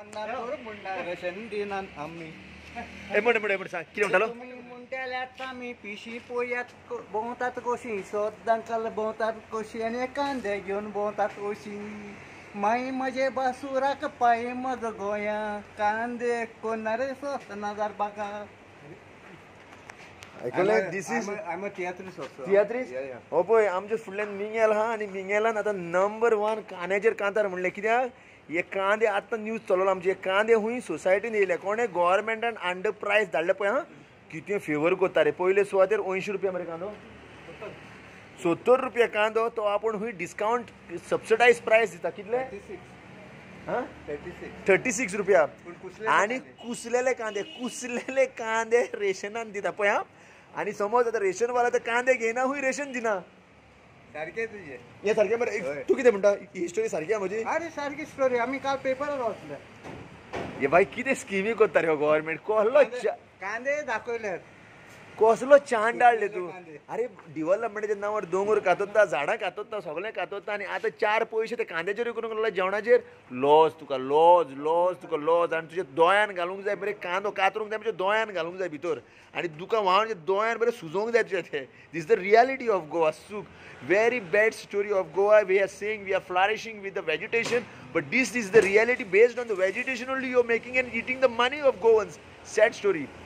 मी पिशी पोयात भोवतात कोशी सोदांकाल भोवतात कोशी आणि कांदे घेऊन भोवतात कोशी माई मजे बासुराक पाय मग गोया कांदे कोणारे स्वस्त नजार बघा. दिस इज तियात्रीस हो पळय आमच्या फुडल्यान मिंगेल हा आणि मिंगेलान आता नंबर 1 कांद्याचेर कांतार म्हणले कित्याक हे कांदे आतां न्यूज चललो आमचे कांदे हुंय सोसायटीन येयले कोणे गोव्हर्मेंटान अंडर प्रायस धाडले पळय हा कितें फेवर करता रे. पयले सुवातेर 80 रुपया मरे कांदो 70 रुपया कांदो तो आपण हुंय डिस्काउंट सबसिडायज प्रायस दिता कितले 36 रुपया आणि कुसलेले कांदे रेशनान दिता पळय हा. आणि समज आता रेशनवाला तर कांदे घेना हुंय रेशन दिना सारखे तुझे हे सारखे मरे. तू कितें म्हणटा ही स्टोरी सारकी म्हजी? अरे सारकी स्टोरी आम्ही काल पेपरार वाचले. हे बाय कितें स्किमी करता रे हो गव्हर्मेंट कसलो कांदे दाखवले कसलो चांडाळले तू. अरे डेव्हलपमेंटाच्या नांवार दोंगर कातोता झाडां कातोता सगळें कातोता आणि आता 4 पयशे ते कांद्याचेर करूंक लागला जेवणाचेर लॉस तुका लॉस आणि तुज्या दोळ्यान घालूंक जाय बरें कांदो कातरूंक जाय म्हणजे दोळ्यान घालूंक जाय भितर आणि तुका व्हांवचे दोळ्यान बरें सुजोवंक जाय तुजें तें. This the reality of Goa. सूक very bad story of Goa. We are saying we are flourishing with the vegetation, but this is the reality based on the vegetation only. You are making and eating the money of Goans. Sad story.